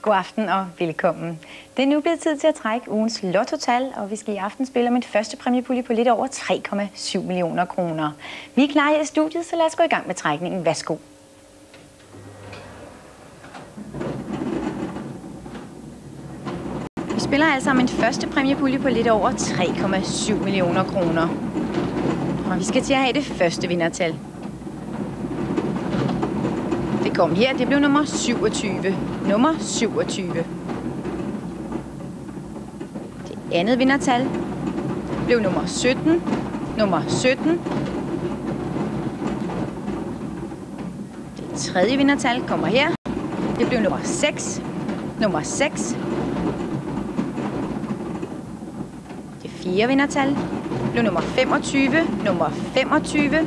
God aften og velkommen. Det er nu blevet tid til at trække ugens lottotal, og vi skal i aften spille om en første præmiepulje på lidt over 3,7 millioner kroner. Vi er klar her i studiet, så lad os gå i gang med trækningen. Værsgo. Vi spiller altså om en første præmiepulje på lidt over 3,7 millioner kroner. Og vi skal til at have det første vindertal. Det kom her, det blev nummer 27. Nummer 27. Det andet vindertal blev nummer 17. Nummer 17. Det tredje vindertal kommer her. Det blev nummer 6. Nummer 6. Det fjerde vindertal blev nummer 25. Nummer 25.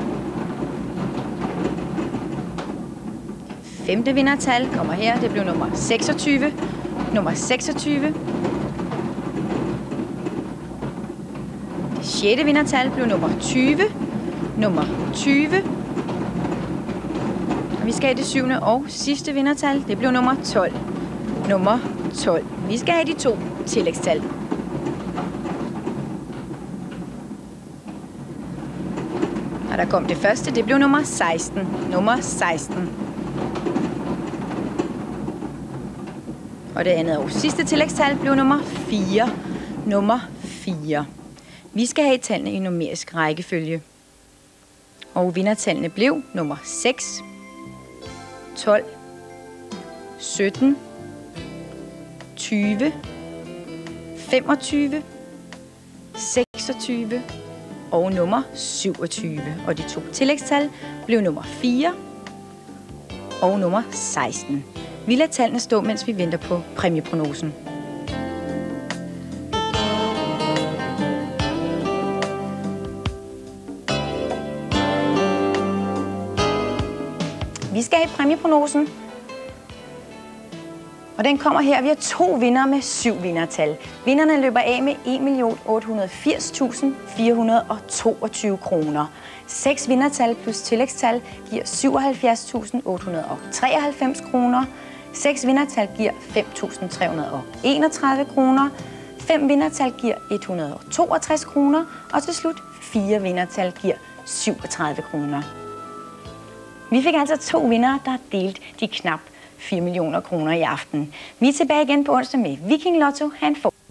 Femte vindertal kommer her. Det blev nummer 26. Nummer 26. Det sjette vindertal blev nummer 20. Nummer 20. Og vi skal have det syvende og sidste vindertal. Det blev nummer 12. Nummer 12. Vi skal have de to tillægstal. Og der kom det første. Det blev nummer 16. Nummer 16. Og det andet og sidste tillægstal blev nummer 4. Nummer 4. Vi skal have tallene i numerisk rækkefølge. Og vindertallene blev nummer 6, 12, 17, 20, 25, 26 og nummer 27. Og de to tillægstal blev nummer 4 og nummer 16. Vi lader tallene stå, mens vi venter på præmieprognosen. Vi skal have præmieprognosen. Og den kommer her. Vi har 2 vindere med 7 vindertal. Vinderne løber af med 1.880.422 kroner. 6 vindertal plus tillægstal giver 77.893 kroner. 6 vindertal giver 5.331 kroner. 5 vindertal giver 162 kroner. Og til slut 4 vindertal giver 37 kroner. Vi fik altså 2 vindere, der har delt de knap 4 millioner kroner i aften. Vi er tilbage igen på onsdag med Viking Lotto. Ha' en